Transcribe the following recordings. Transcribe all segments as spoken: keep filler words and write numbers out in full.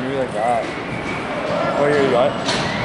Maybe like that. Oh, here you got it.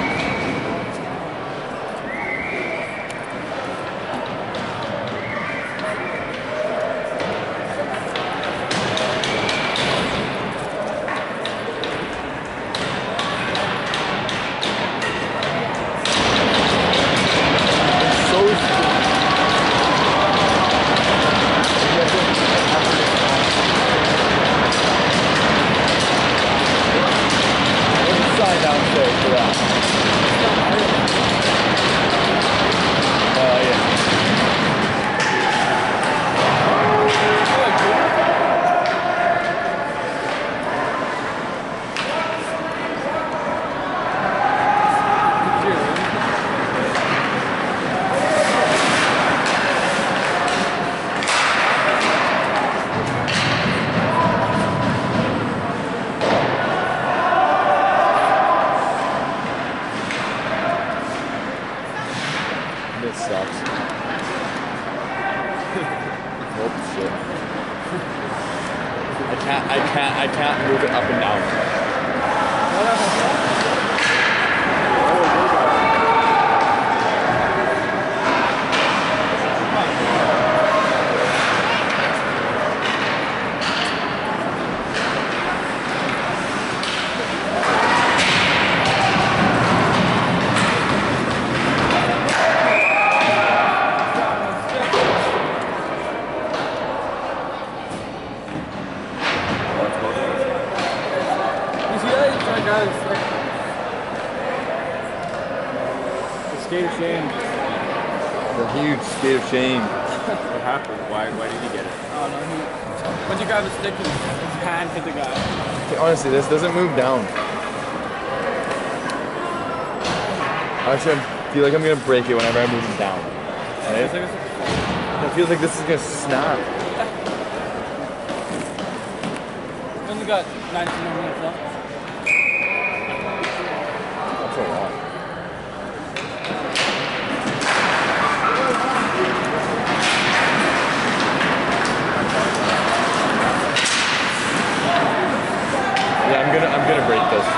This sucks. Oh shit. I can't I can't I can't move it up and down. The skate of shame. The huge skate of shame. What happened? Why why did he get it? I don't know. He, once you grab the stick, his, his hand hit the guy. Okay, honestly, this doesn't move down. Actually, I feel like I'm gonna break it whenever I move it down. Right? It feels like this is gonna snap. We only got nineteen more minutes left. That's a lot. Yeah, I'm gonna I'm gonna break this.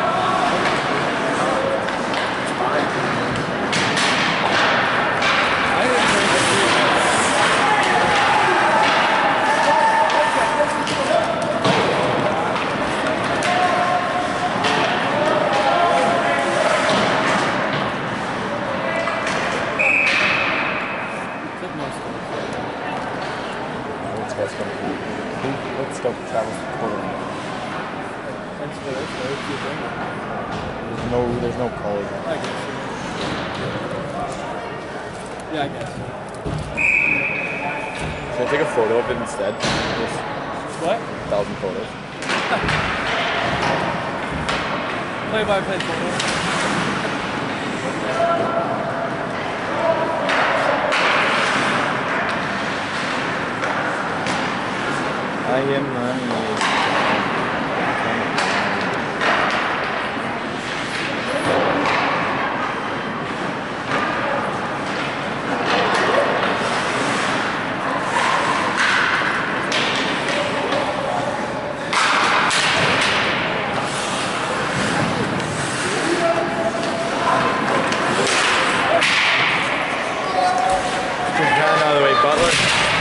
Let's go travel quarter. There's no, there's no color. I guess. Yeah, I guess. Should I take a photo of it instead? Just what? A thousand photos. Play by play photo. I am money. Get out of the way, Butler.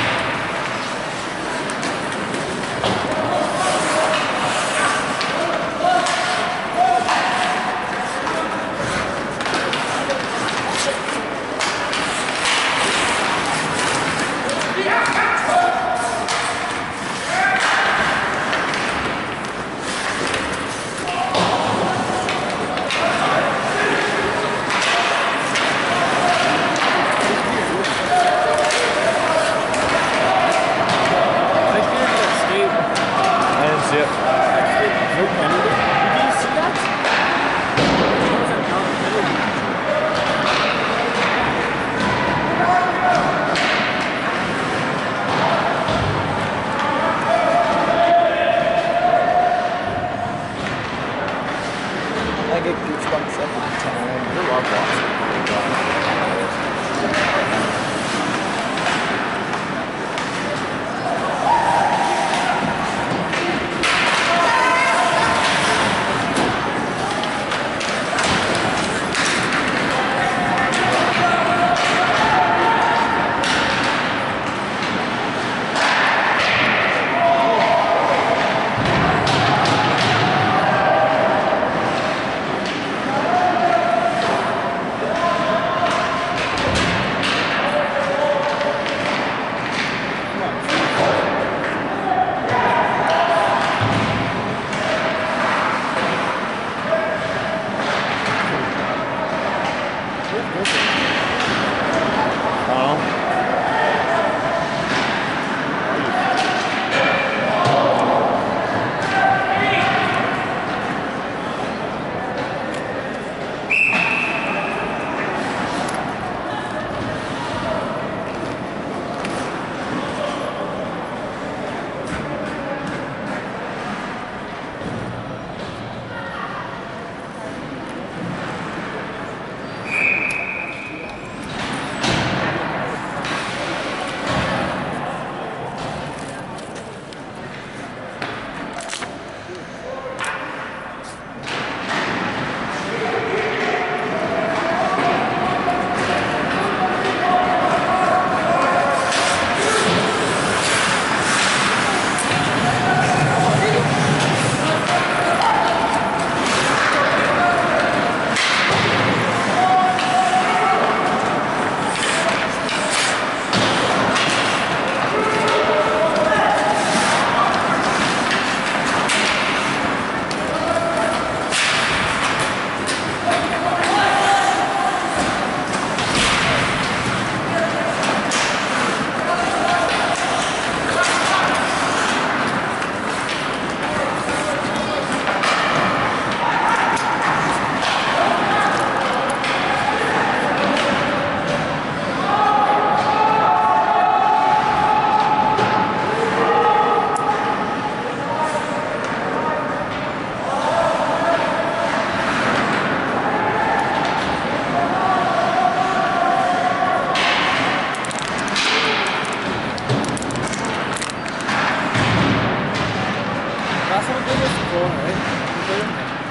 I get goosebumps every time. I love watching.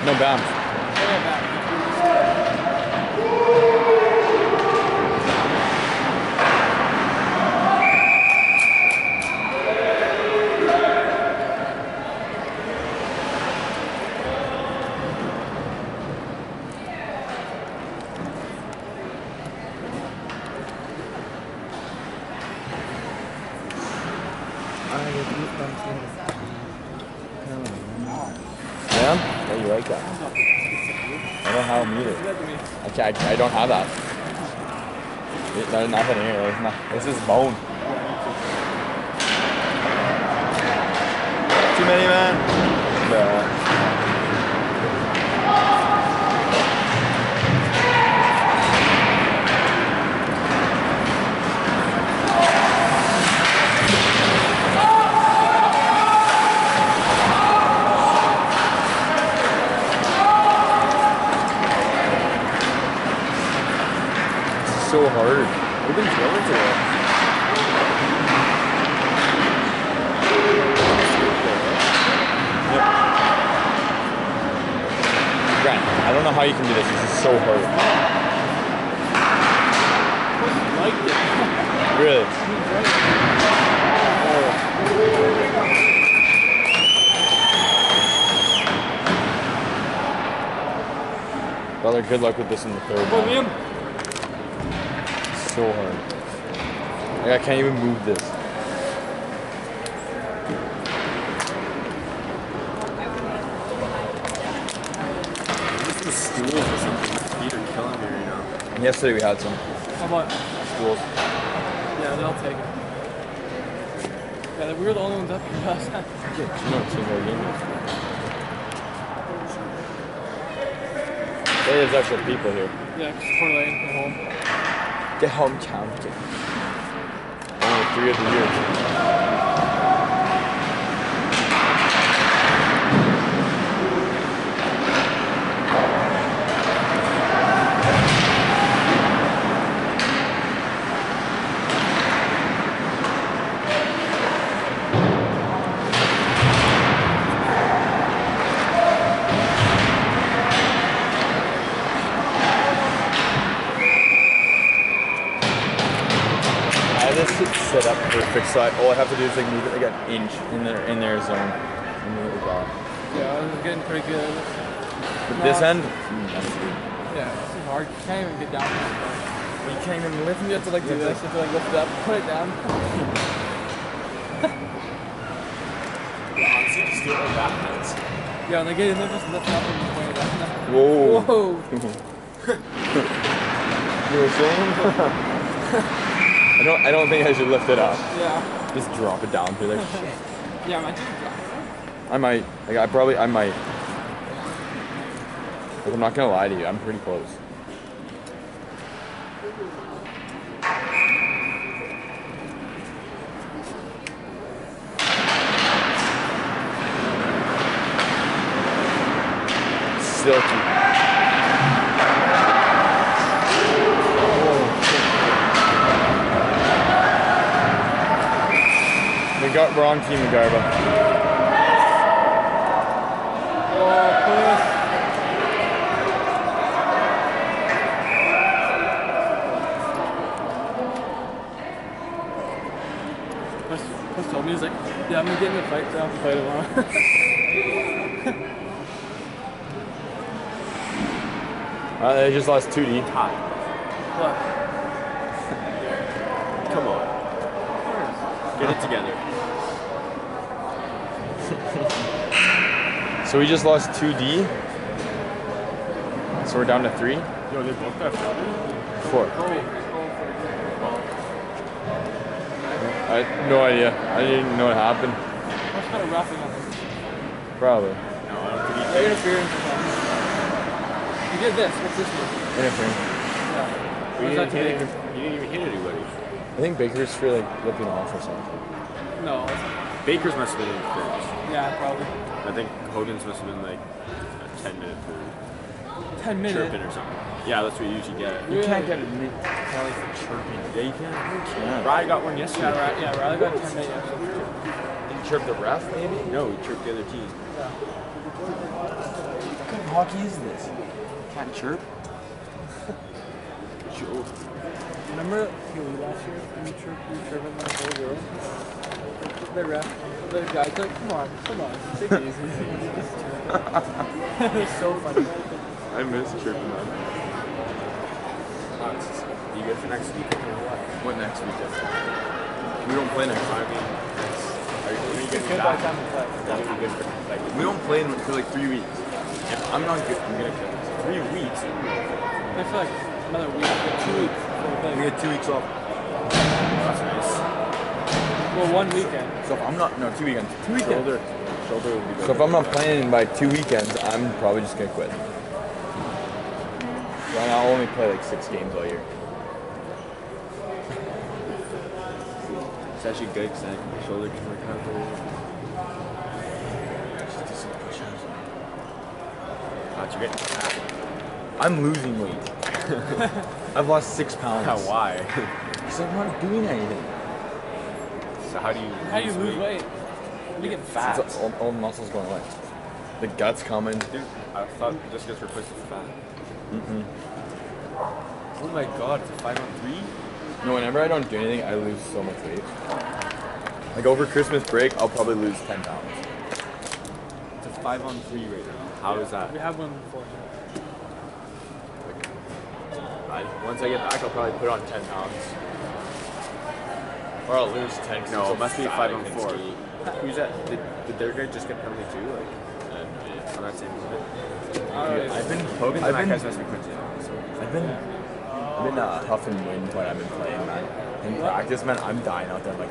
No bounce. Oh, yeah, back. Yeah? Yeah, you like that. I don't have them either. I, can't, I, I don't have that. It, there's nothing here. There's not, this is bone. Too many, man? No. So hard. We've been drilling today. Yep. Grant, I don't know how you can do this. This is so hard. I liked it. Really? Brother, good luck with this in the third. William. So hard. Like, I can't even move this. Just the stools or something. My feet are killing me right now. Yesterday we had some How about? stools. Yeah, they'll take it. Yeah, we were the only ones up here last time. Yeah, you know, it's a more game. Hey, there's actual people here. Yeah, just Coeur d'Alene at home. The home county. Only three of the year. Set up perfect, so I, all I have to do is like move it like an inch in their in their zone, and move it off. Yeah, I was getting pretty good. But this end, mm, that's good. Yeah, this is hard. You can't even get down. You can't even lift. You have to like do this. You have to like lift it up, put it down. Yeah, honestly, just do it like that. That's... Yeah, and they get in there, just lift it up and point it down. Whoa! Whoa! You were saying? I don't. I don't think I should lift it up. Yeah. Just drop it down through there. Yeah, I might just drop it. I might. Like I probably. I might. Like I'm not gonna lie to you. I'm pretty close. Silky. We got wrong team in Garba. Oh, please. Plus, plus told me, he's like, yeah, I'm gonna get in the fight, so I have to fight tomorrow. Uh, they just lost two D. Hot. What? Come on. Get it together. So we just lost two D. So we're down to three. Yo, they both got Four. I had no idea. I didn't know what happened. What's kind of roughing on this? Probably. No, I don't think he Yeah, interference or something. You did this. What's this one? Interference. Yeah. He What's that didn't, to hit, Baker? he didn't even hit anybody. I think Baker's for like looking off or something. No. it's- Baker's must have been interference. Yeah, probably. I think Hogan's must have been like a ten minute for Ten minutes. chirping or something. Yeah, that's what you usually get. You can't get a mid penalty for chirping. Yeah, you can. You can. Ryan got one yesterday. Yeah, right. Yeah, Riley got ten minutes. Did you chirp the ref, maybe? No, he chirped the other team. Yeah. Good hockey is this? Can't chirp. Joe. Remember Huey last year? We chirped, we chirped him the whole girl. The ref, the guy's like, come on, come on, take it easy. It was so funny. I miss chirping them. You good for next week? What next weekend? We don't play next time. I mean, are you, are you It's good good for by that? the time we play. That would be good for like We don't play in for like three weeks. if I'm not good. I'm gonna kill this. Three weeks. I feel like another week, two weeks before we play. We get two weeks off. That's nice. Well, one weekend. So if I'm not, no, two weekends. Two weekends. Shoulder, shoulder would be good. So if I'm not playing by two weekends, I'm probably just gonna quit. So I'll only play like six games all year. It's actually good because then my shoulder can work out there. Just do some push-ups. How'd you get fat? I'm losing weight. I've lost six pounds. How? Why? Because I'm not doing anything. So how do you? How do you lose weight? How do you get fat? It's all, all the muscles going away. The guts coming. Dude, I thought just because we're pushing fat. Mm-mm. Oh my god, it's a five on three? No, whenever I don't do anything, I lose so much weight. Like over Christmas break, I'll probably lose ten pounds. It's a five on three right now. How is that? We have one before. I, once I get back, I'll probably put on ten pounds. Or I'll lose ten. No, it must be a five on four. ski. Who's that? Did, did their guy just get penalty too? Like, on that same movement? Alright. I've been, Hogan I've and that been, guy's must be Quincy. So. I've been, I've been uh, huff and wind when I've been playing, man. In practice, man, I'm dying out there. I'm like,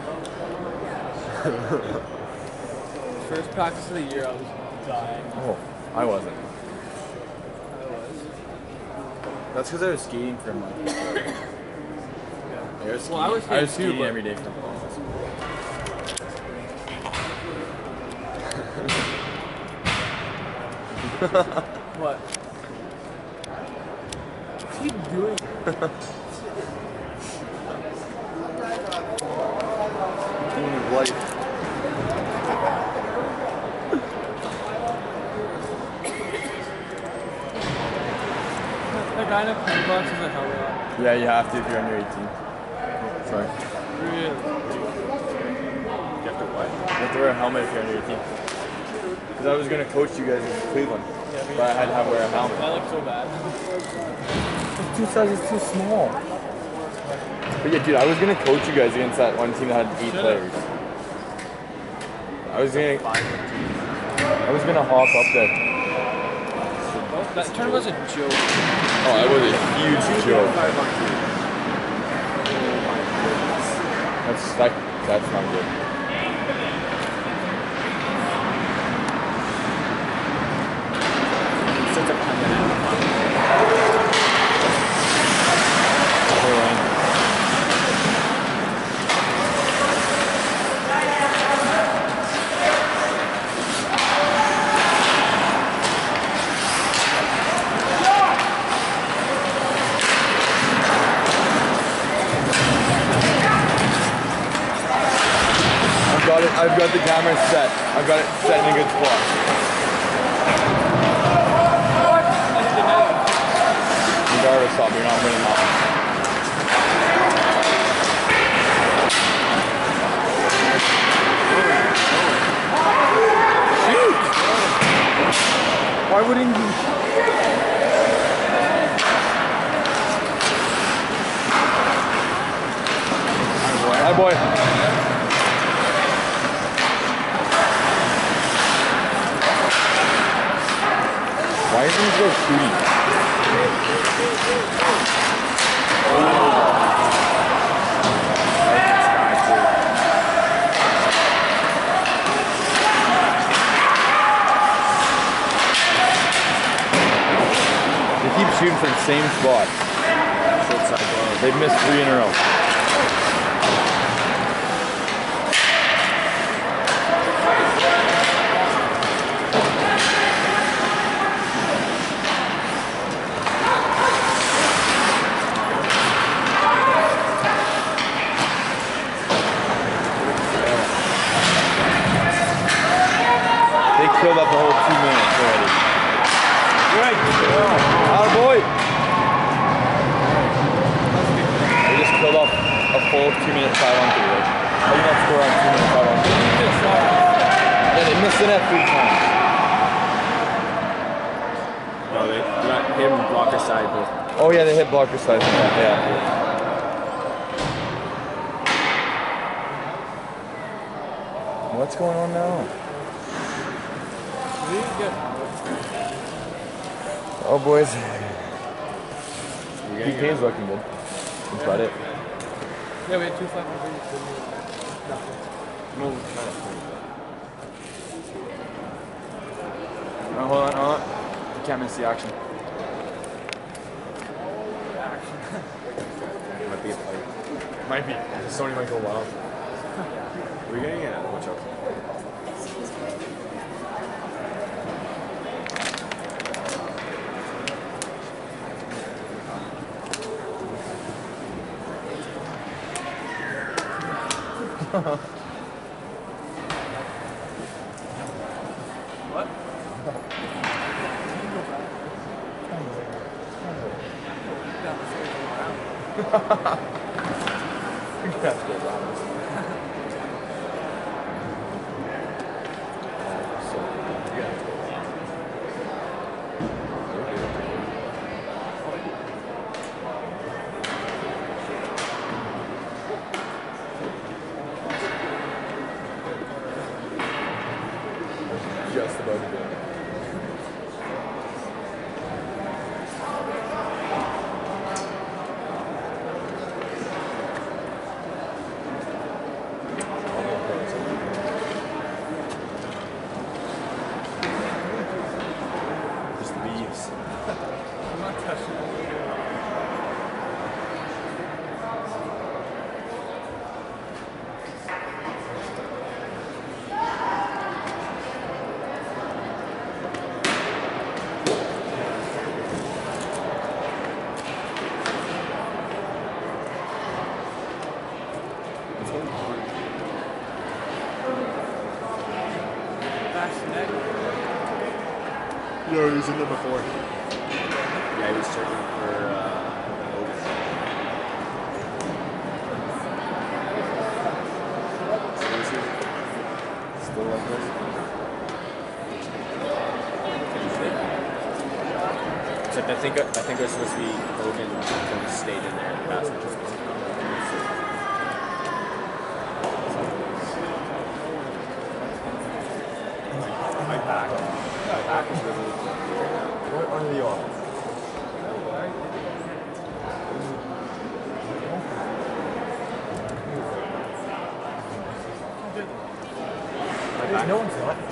First practice of the year, I was dying. oh, I wasn't. I was. That's because I was skating from like. I was skating, Well, I was I was skating too, skating but- every day from home. What? What's he doing? Doing his life. The guy in a penny box is a helmet on. Yeah, you have to if you're under eighteen. Sorry. Really? You have to what? You have to wear a helmet if you're under eighteen. Because I was going to coach you guys in Cleveland, Yeah, but but I had to have wear a helmet. that looks so bad. Two sizes too small. But yeah, dude, I was gonna coach you guys against that one team that had eight Should've. players. I was gonna, I was gonna hop up there. Oh, that turn was a joke. Oh, that was a huge joke. Five on three. That's that, that's not good. Such a pundit and a pundit. Poor Ryan. I've got it. I've got the camera set. I've got it set in a good spot. Regardless, stop. You're not winning that. Shoot! Why wouldn't you? Hi, boy. Why isn't he go shooting? They keep shooting from the same spot. They've missed three in a row. They killed up the whole two minutes already. in at three times. No, they got him blocker side, but Oh yeah, they hit blocker side. Yeah. yeah. What's going on now? Oh boys. P K is looking good. That's about it. Yeah, we had two five hundred. no. Oh, hold on, hold on. You can't miss the action. Might be a play. Might be. Sony might go wild. We're getting it. Watch out. What? Just about to do it. Just leaves. I'm not touching it. No, he was in there before. Yeah, he was searching for uh, Otis. So is he still like this? Except I think I think it was supposed to be Hogan who stayed in there and the passage was supposed to come. My back. My back is really. What are the odds? My back. No one's not.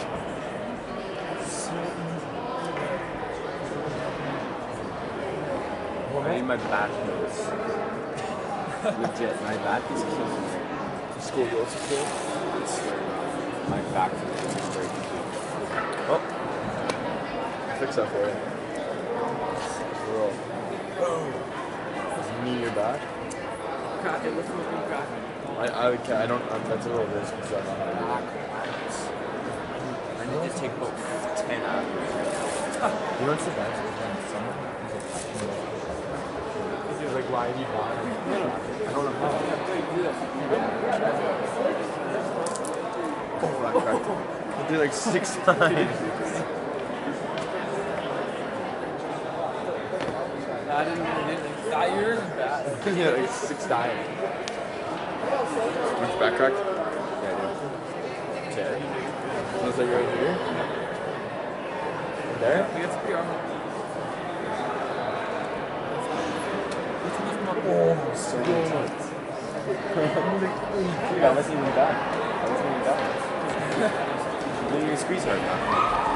I need my back nose. Legit, my back is killing me. School goes to school. It's my back is straight. Oh. Fix that for you. Roll. Is me your back? Crack it. Let's look at crack. I, I, can't, I don't, I'm, that's a little risk because I don't know how to do I need to take about ten out of it. it. You know what's the best? Someone is like, why have you bought it? I don't know how. Oh, that cracked. I did like six times. I didn't get it. That yours is bad. Yeah, like six times. Much back cracked? Yeah, I do. Okay. Looks like right here. There? We got some P R. Oh, so good. Yeah, I wasn't even done. I wasn't even done. You didn't even squeeze hard enough.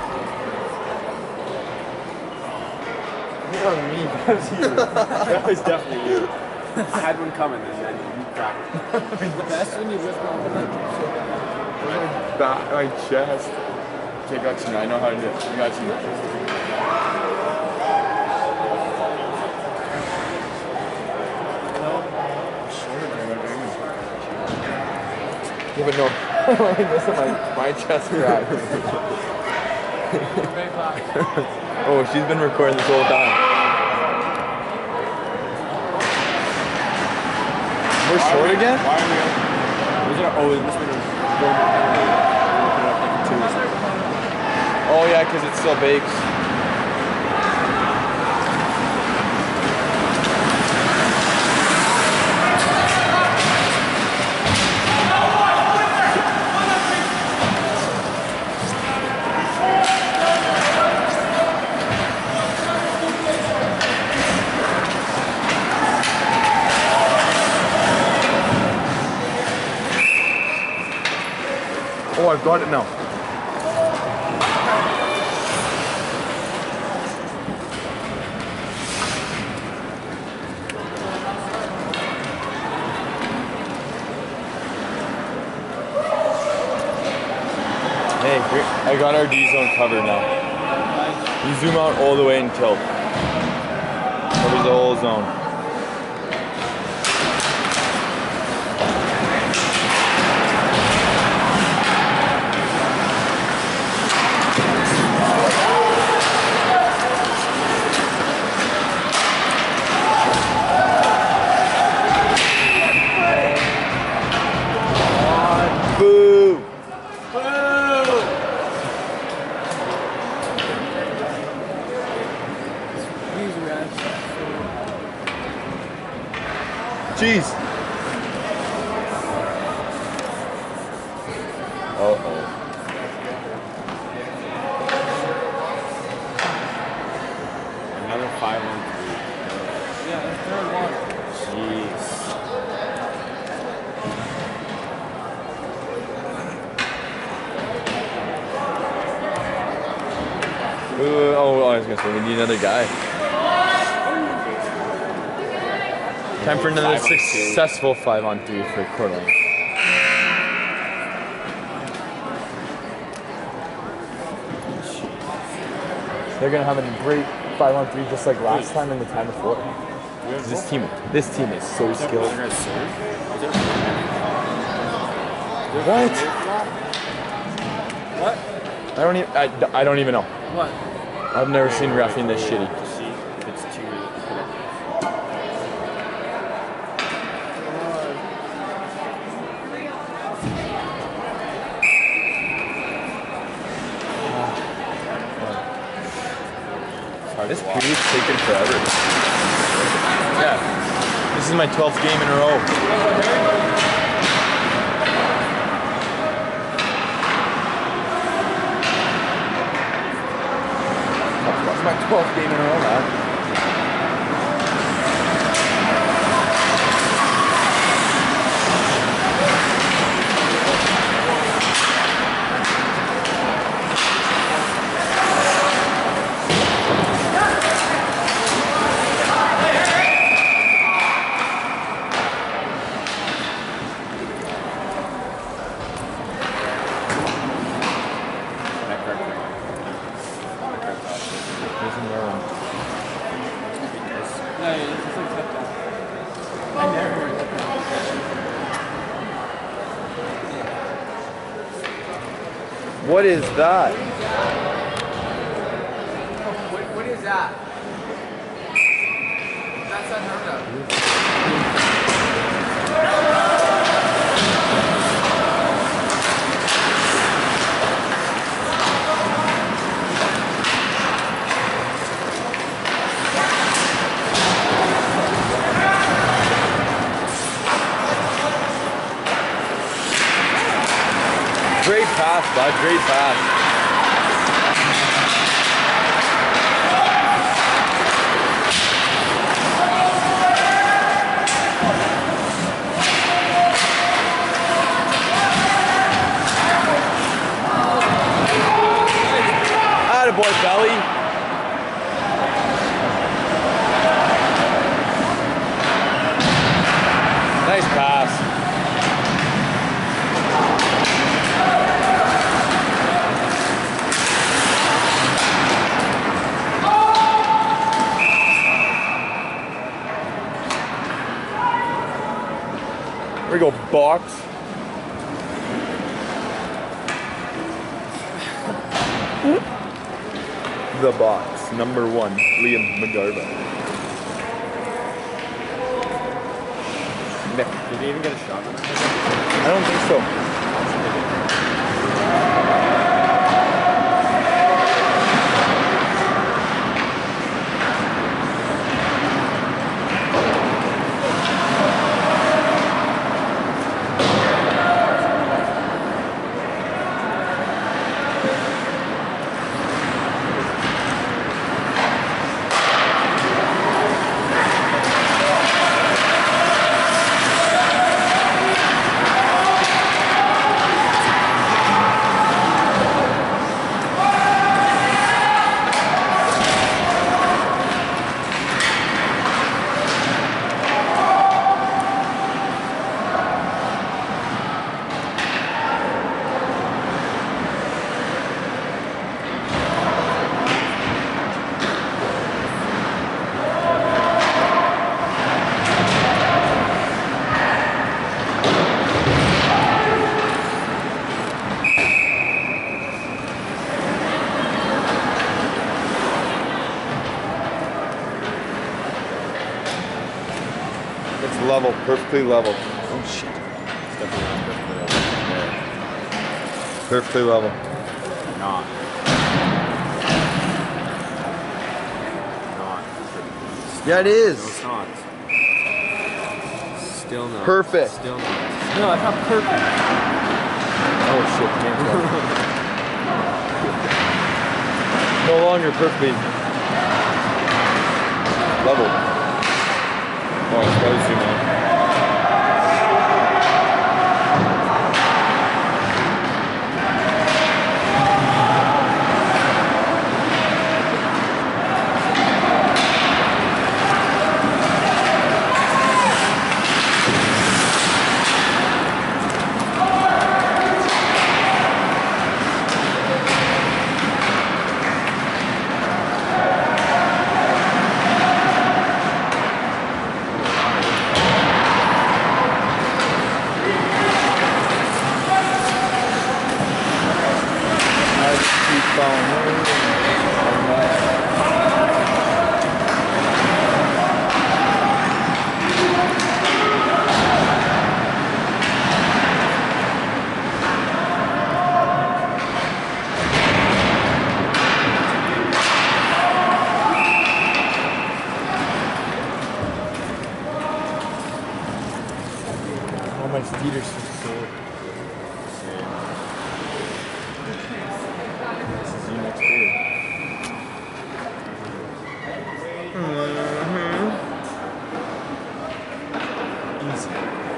That was me. That was you. That was definitely you. I had one coming and then you cracked it. The best when you lift off the My back, my chest. Okay, got you. I know how to do it. I got you. Yeah, but no. Listen, my, my chest cracked. Oh, she's been recording this whole time. We're short again? Why are we up? Was it, oh, it must have been a, put it up like a two or something. Oh yeah, because it still bakes. Oh, I've got it now. Hey, I got our D zone covered now. You zoom out all the way and tilt. Covers the whole zone. Boo! Jeez. Uh-oh. Another five on three. Yeah, that's third one. Jeez. Ooh, oh, I was gonna say we need another guy. Time for another Five on two. successful five on three for Coeur d'Alene. They're gonna have a great five on three just like last time and the time before. This team, this team is so skilled. What? What? I don't even. I, I don't even know. What? I've never seen reffing this shitty. To see if it's too This period's taken forever. Yeah. This is my twelfth game in a row. That's my twelfth game in a row, man. What is that? What, what is that? That's unheard of. Great pass, bud. Great pass. Attaboy, Belly. Nice pass. Here we go, box. The box, number one, Liam McGarva. Nick. Did he even get a shot on it? I don't think so. level, perfectly level. Oh shit. It's definitely not perfectly level. Perfectly level. Not. Not. Yeah, it No, is. it's not. Still not. Perfect. Still not. No, it's not perfect. Oh shit, can't tell. No longer perfectly level. Oh, it's gotta zoom in. All my feet are so sore. This is you next year. Easy.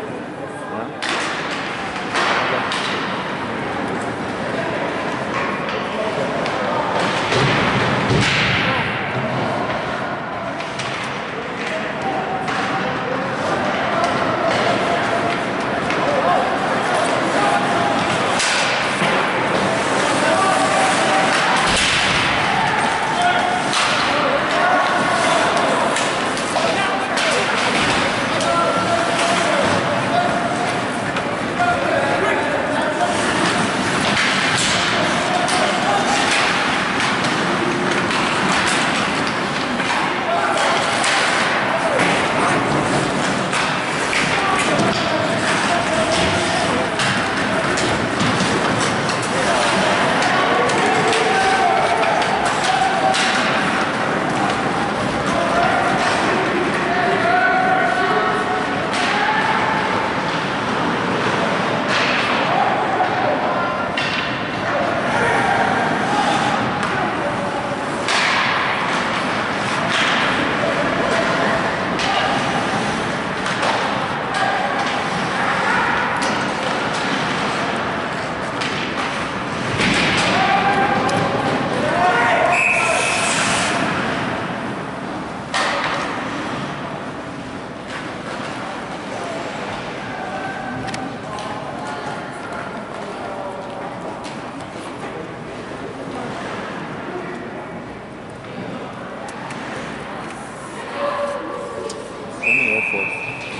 In the Air Force.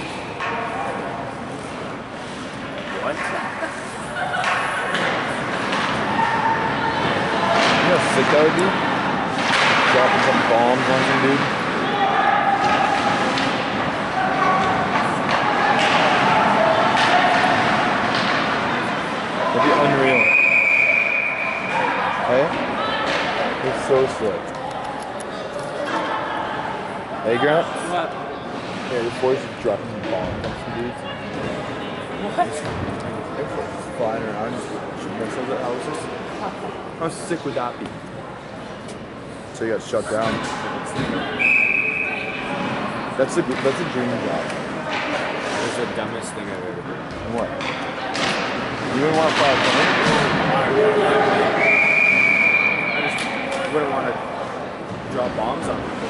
What? You know how sick that would be? Dropping some bombs on some dude. That'd be unreal. Hey? It's so sick. Hey, Grant? What? Yeah, the force is dropping some bombs on some dudes. What? Air Force is flying around just shooting missiles at houses. How sick would that be? So you got shut down. That's a that's a dream job. That's the dumbest thing I've ever heard. And what? You wouldn't want to fly a plane? I just wouldn't want to drop bombs on people.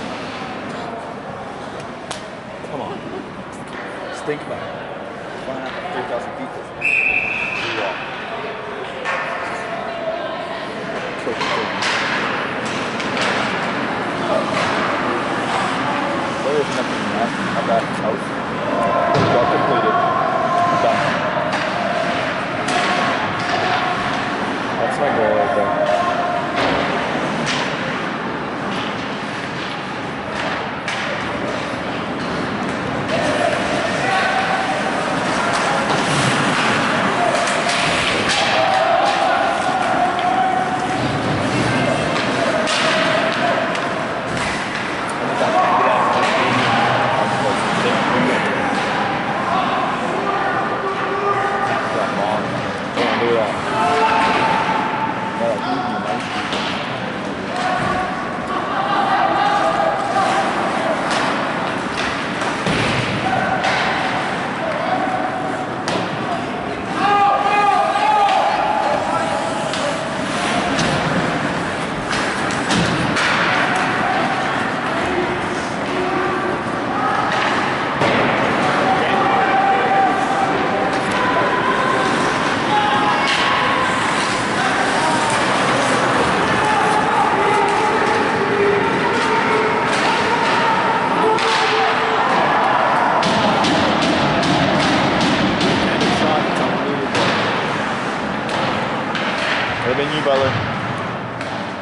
Come on. Just think about it. Flying up three thousand feet. Too long. So cool. There is nothing left at that house. Job completed. Done. That's my goal right there.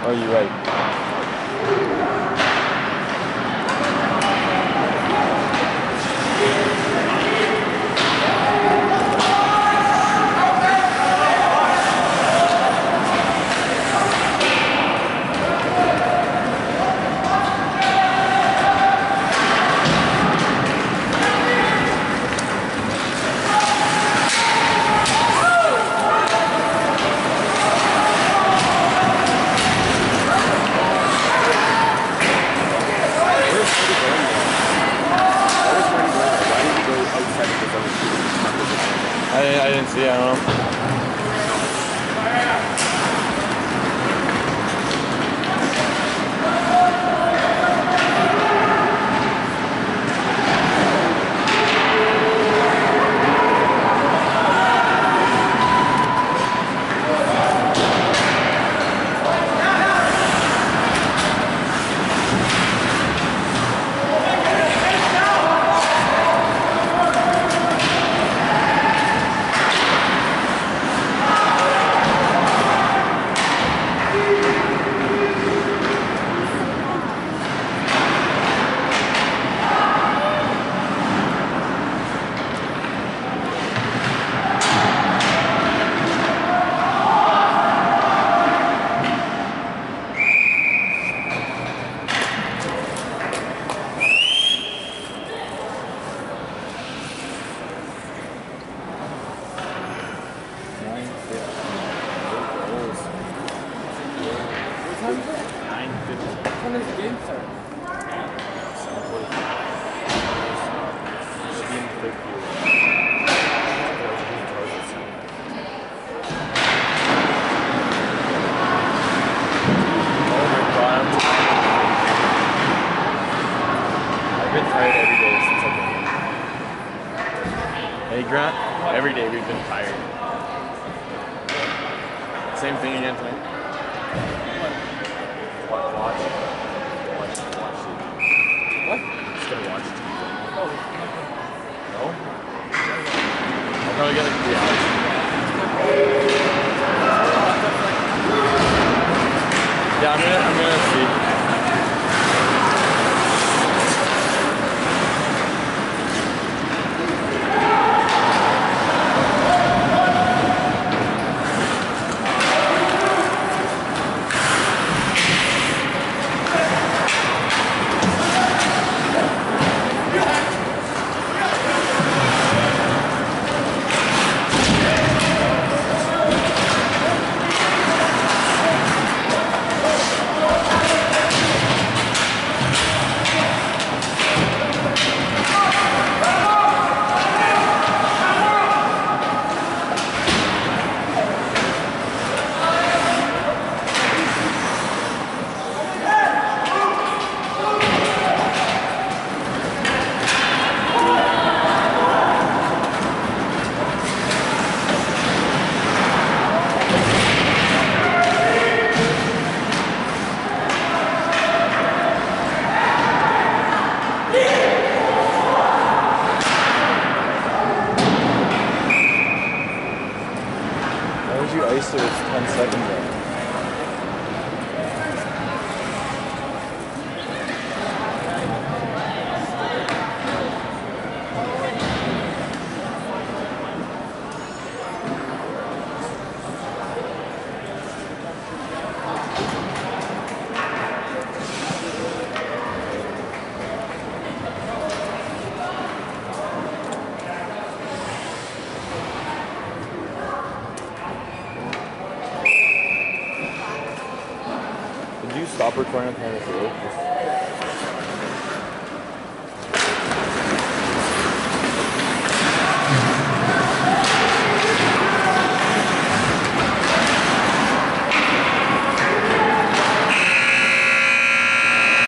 Oh, you're right. I, I didn't see it, I don't know. When does the game start? seven forty-five. Should be in the third period. Oh my god, I'm tired. I've been tired every day since I've been here. Hey Grant, every day we've been tired. Same thing again tonight. Watch, watch, watch, watch it. What? Just gonna watch T V. Oh, No? I'll probably get like three hours. Yeah, I'm gonna, I'm gonna see. Why would you ice it with ten seconds left? Did you stop recording at the end of the field?